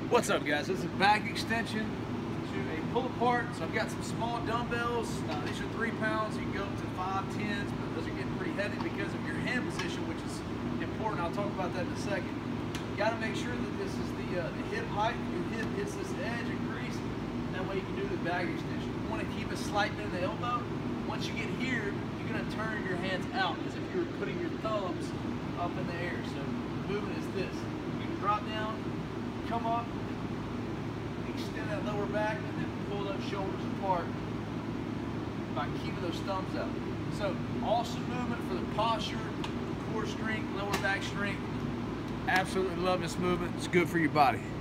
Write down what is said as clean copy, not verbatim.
What's up, guys? This is a back extension to a pull apart. So I've got some small dumbbells. These are 3 pounds. You can go up to 5, 10s, but those are getting pretty heavy because of your hand position, which is important. I'll talk about that in a second. You got to make sure that this is the hip height. Your hip hits this edge and crease. That way you can do the back extension. You want to keep a slight bend in the elbow. Once you get here, you're going to turn your hands out as if you were putting your thumbs up in the air. So the movement is this. You can drop down, come up, extend that lower back, and then pull those shoulders apart by keeping those thumbs up. So awesome movement for the posture, core strength, lower back strength. Absolutely love this movement. It's good for your body.